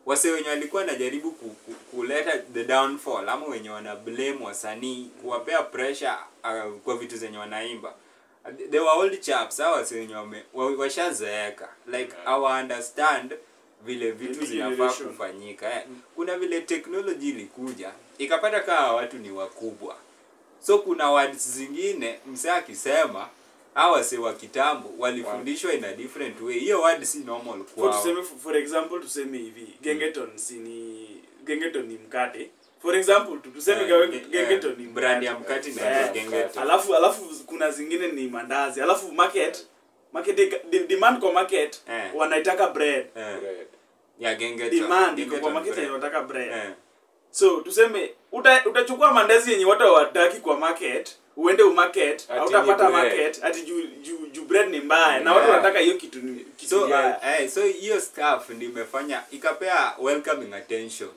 wase wenye walikuwa najaribu kuleta the downfall ama wenye wana blame wasanii kuwapea pressure kwa vitu zenye wanaimba. They were old chaps, hawa wenye washazeeka, like our understand vile vitu zinafaa kufanyika. Kuna vile technology ilikuja ikapata kama watu ni wakubwa, so kuna words zingine msanii akisema hawa wa kitambo walifundishwa in a different way. Hiyo word si normal kwao. Tuseme for example tuseme hivi Gengetone Gengetone ni mkate. For example tuseme Gengetone ni brand ya mkate na Gengetone. Alafu kuna zingine ni mandazi. Alafu market demand kwa market wanaitaka bread. Ya Gengetone. Demand kwa market wanataka bread. So tuseme utachukua mandazi yenye watu hawataki kwa market, uende market, hautapata market ati juu bread ni mbaya na watu wanataka hiyo kitu so hiyo stuff ndio imefanya ikapea welcoming attention.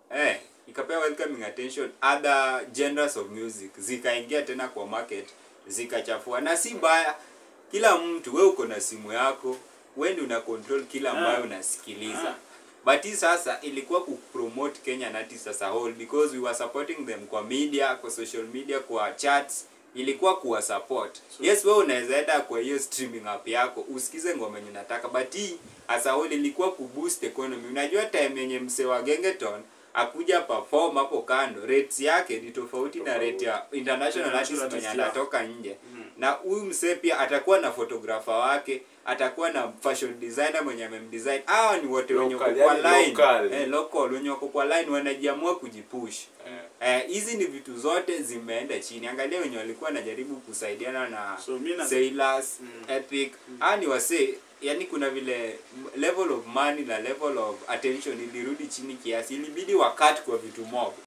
Ikapea welcoming attention, other genres of music zikaingia tena kwa market, zikachafua. Na si mbaya, kila mtu wewe uko na simu yako, wewe ndio una control kila ambayo unasikiliza. But hii sasa ilikuwa kupromote Kenya artists as a whole, because we were supporting them kwa media, kwa social media, kwa charts, ilikuwa kuwa support. Yes, wewe unaweza enda kwa hiyo streaming app yako usikize ngoma yenye unataka, but hii as a whole ilikuwa kuboost economy. Unajua time yenye msee wa Gengetone akuja perform hapo kando, rates yake ni tofauti na rate ya international artists wenye anatoka nje. Na huyu msee pia atakuwa na photographer wake, atakuwa na fashion designer mwenye amemdesign. Hao ni wote wenye kwa line local wenye wako kwa line wanajiamua kujipush. Hizi ni vitu zote zimeenda chini. Angalia wenye walikuwa wanajaribu kusaidiana na Sailors, Epic. Ni wase, yani kuna vile level of money na level of attention ilirudi chini kiasi, ilibidi wakati kwa vitu mob.